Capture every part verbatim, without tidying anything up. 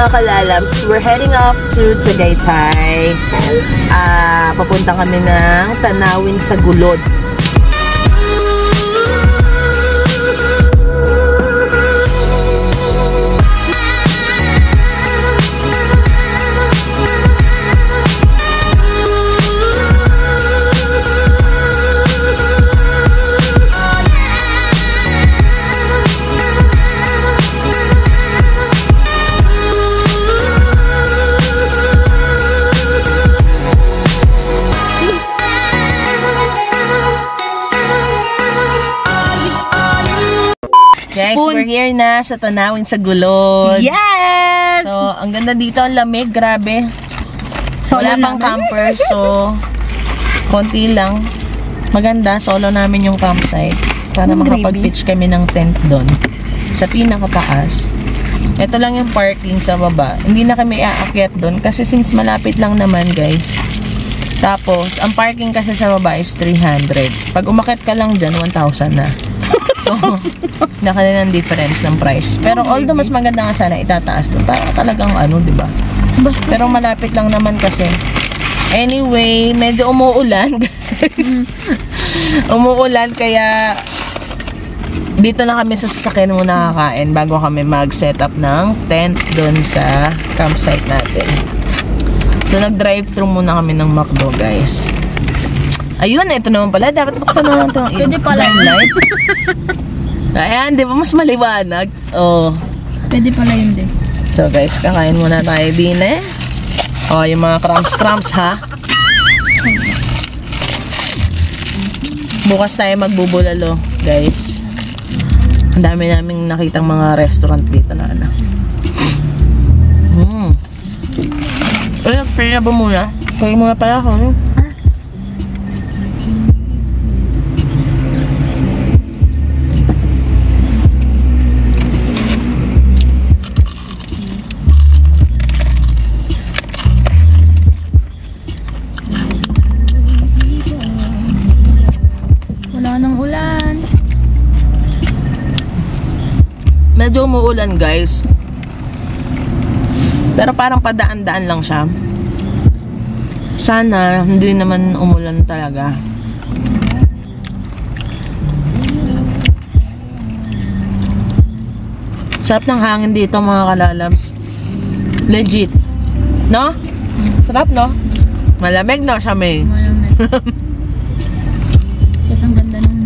mga kalalabs, we're heading up to Tagaytay. Uh, papunta kami ng Tanawin sa Gulod. Guys, we're here na sa Tanawin sa Gulod. Yes! So, ang ganda dito, ang lamig, grabe. So, wala pang camper, so konti lang. Maganda, solo namin yung campsite para makapag-pitch kami ng tent doon sa pinakataas. Ito lang yung parking sa baba. Hindi na kami aakyat doon kasi since malapit lang naman, guys. Tapos, ang parking kasi sa baba is three hundred. Pag umakyat ka lang dyan, one thousand na. So, nakala ng difference ng price. Pero although mas maganda nga sana itataas doon. Para talagang ano, di ba? Pero malapit lang naman kasi. Anyway, medyo umuulan, guys. Umuulan kaya dito na kami sa sasakyan muna kakain bago kami mag-set up ng tent doon sa campsite natin. So, nag-drive-thru muna kami ng McDo, guys. Ayun, ito naman pala. Dapat buksan naman ito. Pwede pala. Light. Ayan, di ba mas maliwanag? Oh. Pwede pala yun din. So guys, kakain muna tayo din eh. Oh, yung mga crumbs-crumbs ha. Bukas tayo magbubulalo, guys. Ang dami naming nakitang mga restaurant dito na ano. Hmm. Eh, pwede ba muna? Pwede muna pala ako. Medyo umuulan, guys. Pero parang padaan-daan lang siya. Sana hindi naman umulan talaga. Sarap ng hangin dito, mga kalalabs. Legit. No? Sarap, no? Malamig na siya, May. Malamig. Tapos ang ganda ng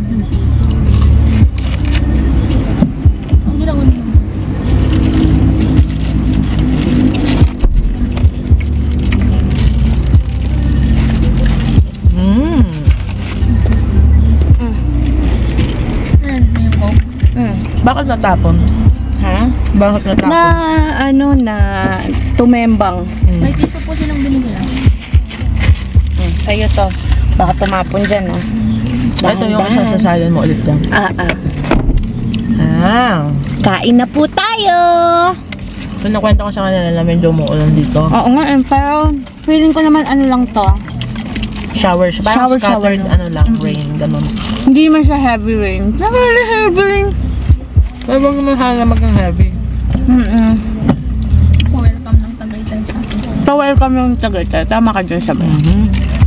bakit natapon? Ha? Bakit natapon? Na, ano, na tumembang. Hmm. May tissue po silang binigay. Hmm. Sa'yo to. Baka tumapon dyan, oh. Ito yung sasasalin mo ulit dyan. Ah, ah. Ah. Kain na po tayo! Kung nakwenta ko sa kanila na medyo umuulan dito. Oo nga, eh, pero feeling ko naman ano lang to. Shower. Parang shower, scattered, shower, ano lang, mm-hmm. rain. Ganun. Hindi man siya heavy rain. Never heavy rain. Pero wag naman halamak ng heavy. Mm-mm. Pa-welcome ng Tagaytay sa akin. Pa-welcome ng Tagaytay. Tama ka dyan sabi. Mm-hmm.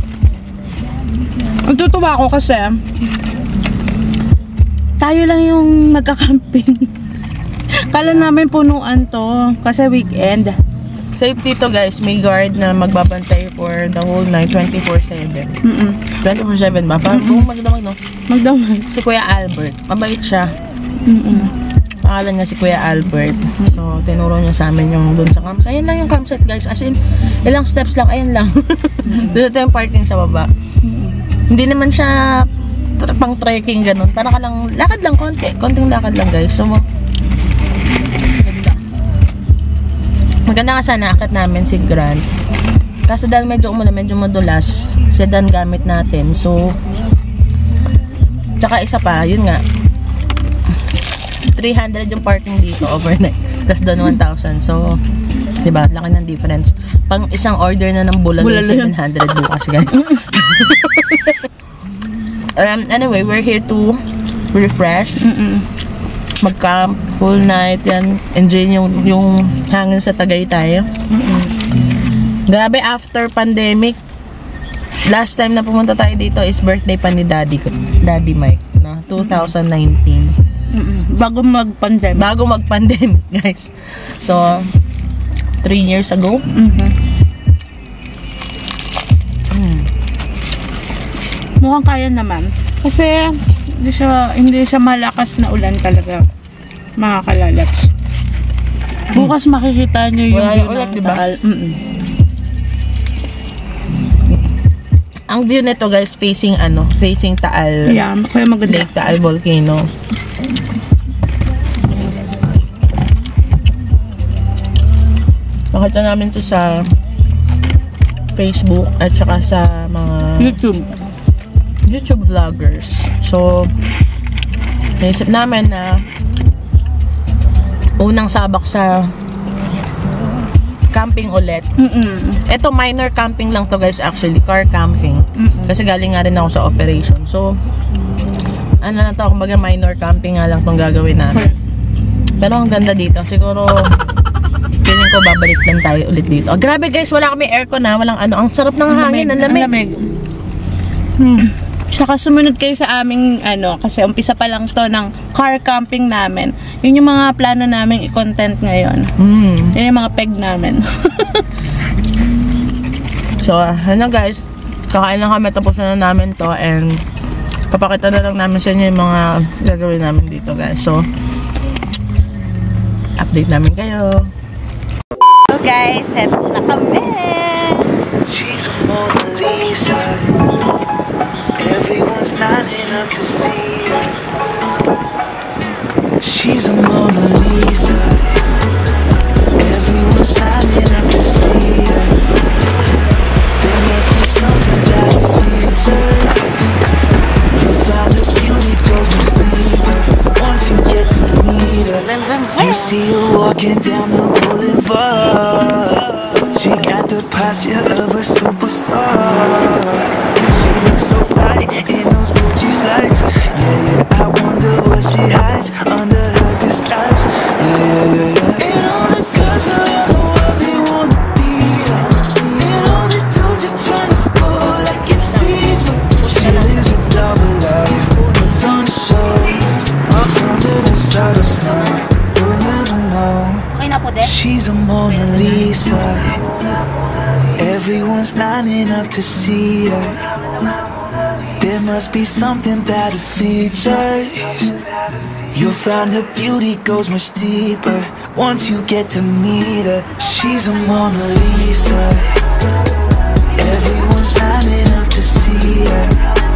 Nagtutuwa ako kasi tayo lang yung magkakamping. Kala namin punuan to kasi weekend. Safety to, guys. May guard na magbabantay for the whole night, twenty-four seven. Mm-mm. twenty-four seven ba? Parang mm-hmm. magdamag, no? Magdamag. Si Kuya Albert. Mabait siya. Mm-mm. Pangalan niya si Kuya Albert. So, tinuro niya sa amin yung dun sa campsite. Ayan lang yung campsite, guys. As in, ilang steps lang. Ayan lang. Doon ito yung parking sa baba. Hindi naman siya pang trekking ganun. Para ka lang, lakad lang konti. Konting lakad lang, guys. So, maganda. Maganda nga sana akit namin si Grant. Kaso dahil medyo umula, medyo madulas, sedan gamit natin. So, tsaka isa pa, yun nga, three hundred yung parking dito overnight. Tapos doon one thousand. So, diba? Laki ng difference. Pang isang order na ng bulalo, bulalo seven hundred bukas, guys. um, anyway, we're here to refresh. Mm-mm. mag-camp, whole night, yan. Enjoy yung, yung hangin sa Tagaytay. Mm-mm. Grabe, after pandemic, last time na pumunta tayo dito is birthday pa ni Daddy ko, Daddy Mike, no? twenty nineteen. Mm-mm. Bago mag-pandemic. Bago mag-pandemic, guys. So, three years ago. Mm-hmm. Mm. Mukhang kaya naman. Kasi, hindi siya, hindi siya malakas na ulan talaga, mga kalalaps. Bukas makikita niyo yung Wala view yung ulat, ng diba? Taal. Mm-mm. Ang view nito, guys, facing ano, facing Taal. Yeah, kaya maganda. Lake Taal Volcano. Nakita namin to sa Facebook at saka sa mga YouTube. YouTube vloggers. So, naisip namin na unang sabak sa camping ulit. Mm-mm. Ito, minor camping lang to, guys, actually. Car camping. Mm-mm. Kasi galing nga rin ako sa operation. So, ano na to, kumbaga minor camping nga lang tong gagawin namin. Pero ang ganda dito. Siguro, feeling ko babalik lang tayo ulit dito. Oh, grabe, guys, wala kami aircon na. Walang ano. Ang sarap ng hangin. Ang lamig. Ang lamig. Hmm. Saka sumunod kayo sa aming ano, kasi umpisa pa lang to ng car camping namin. Yun yung mga plano namin i-content ngayon. Mm. Yun yung mga peg namin. So, ano guys, kakain lang kami, tapos na namin to, and papakita na lang namin sa inyo yung mga gagawin namin dito, guys. So, update namin kayo. So guys, set na kami. She's a Mona Lisa. Everyone's lining up to see her. She's a Mona Lisa. Everyone's lining up to see her. There must be something about her features. You found the beauty goes much deeper once you get to meet her. You see her walking down the boulevard. She got the posture of a superstar. She looks so fly in those Gucci slides. Yeah, yeah, I wonder what she hides under her disguise. Yeah, yeah, yeah, yeah. And all the girls around the world, they wanna be her. And all the dudes are trying to score like it's fever. She lives a double life, puts on a show, walks under the shadow snow. We'll never know. She's a Mona Lisa. Everyone's lining up to see her. There must be something about her features. You'll find her beauty goes much deeper once you get to meet her. She's a Mona Lisa. Everyone's lining up to see her.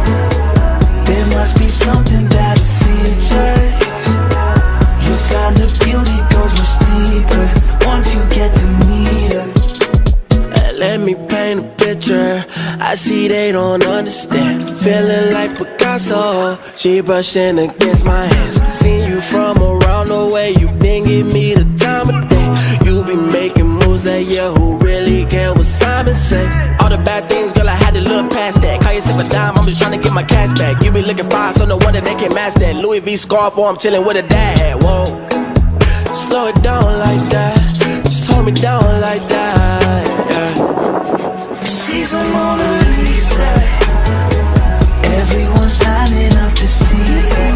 There must be something about her features. You'll find her beauty goes much deeper once you get to meet her. Let me paint a picture. I see they don't understand. Feeling like Picasso. She brushing against my hands. Seen you from around the way. You didn't give me the time of day. You be making moves that yeah, who really care what Simon say? All the bad things, girl, I had to look past that. Call yourself a dime, I'm just trying to get my cash back. You be looking fine, so no wonder they can't match that. Louis V scarf, or I'm chilling with a dad. Whoa, slow it down like that. Just hold me down like that. Yeah. She's a Mona Lisa. Everyone's lining up to see her.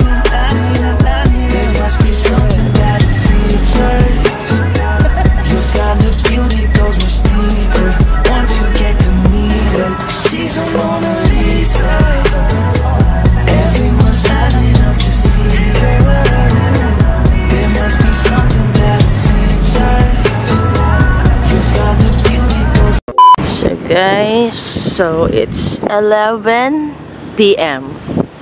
There must be something about her features. You'll find her beauty goes much deeper once you get to meet her. She's a Mona Lisa. Everyone's lining up to see her. There must be something about her features. You'll find her beauty goes. So guys, so it's eleven p m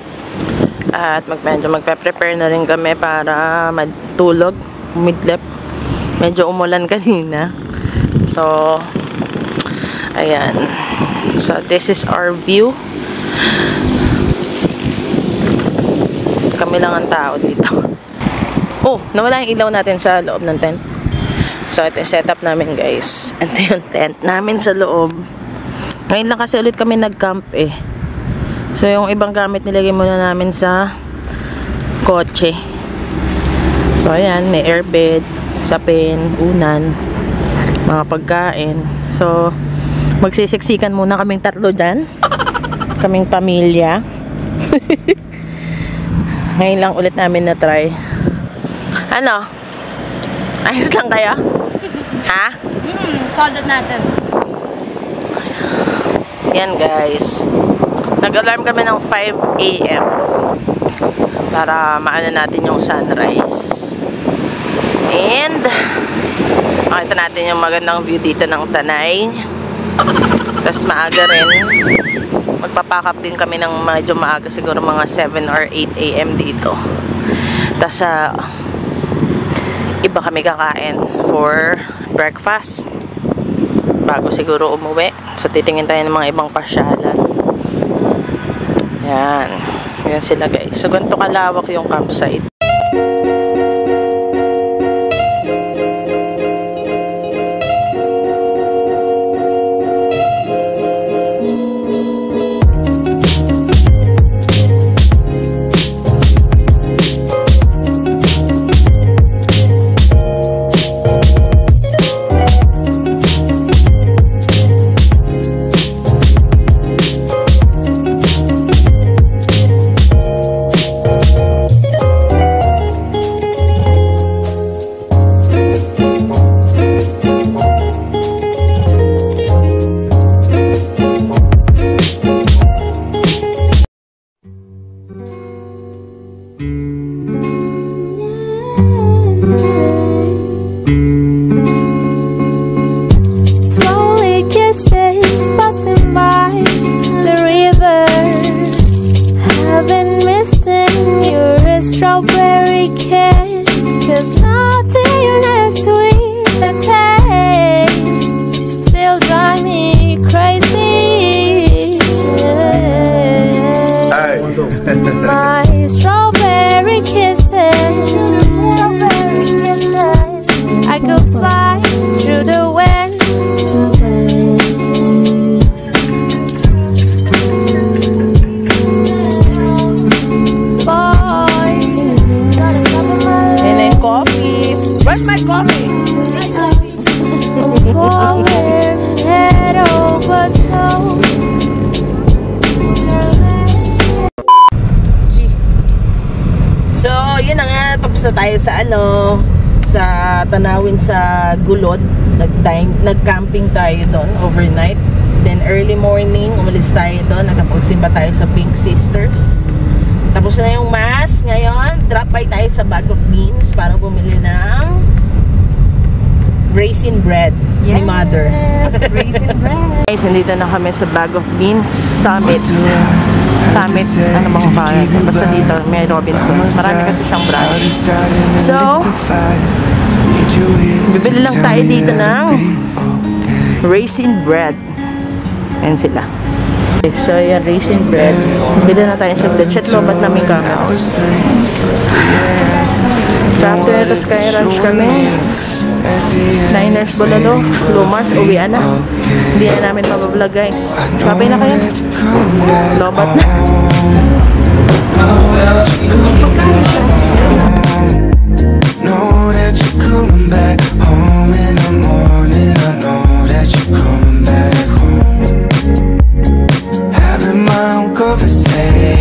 At mag medyo magpe-prepare na rin kami para matulog, midlip. Medyo umulan kanina. So, ayan. So, this is our view. Kami lang ang tao dito. Oh, nawala yung ilaw natin sa loob ng tent. So, ito yung setup namin, guys. Ito yung tent namin sa loob. Ngayon lang kasi ulit kami nag-camp eh. So, yung ibang gamit nilagay muna namin sa kotse. So, ayan, may airbed, sapin, unan, mga pagkain. So, magsisiksikan muna kaming tatlo dyan. Kaming pamilya. Ngayon lang ulit namin na-try. Ano? Ayos lang kayo? Ha? Hmm, solid natin. Yan guys. Nag-alarm kami ng five A M para maano natin yung sunrise. And makita natin yung magandang view dito ng Tanay. Tapos maaga rin. Magpapack up din kami ng medyo maaga, siguro mga seven or eight A M dito. Tapos uh, iba kami kakain for breakfast bago siguro umuwi. So titingin tayo ng mga ibang pasyalan. Yan. Yan sila guys. So ganito kalawak yung campsite. My strawberry kisses, I could fly through the wind. Boy, And then coffee. Where's my coffee? falling head over toe. So, yun na nga. Tapos na tayo sa ano, sa tanawin sa Gulod. Nag-dine, nag-camping tayo doon overnight. Then early morning, umalis tayo doon. Nagkapagsimba tayo sa Pink Sisters. Tapos na yung mass. Ngayon, drop by tayo sa Bag of Beans para bumili ng raisin bread ni Mother. Raisin bread. Guys, nandito na kami sa Bag of Beans Summit. Summit, ano bang kaya? Basta dito, may Robinsons. Marami kasi siyang branch. So, bibili lang tayo dito ng raisin bread. Ayan sila. Okay, so, yan, raisin bread. Bili na tayo sa bread. Shit, lobat namin camera. So, after tapos kaya lunch kami. Niners Bolalo, Lumars, uwian na. Hindi na namin mabablog guys. Babay na kayo. Lobat na. Know that you're coming back home in the morning. I know that you're coming back home. Having my own conversation.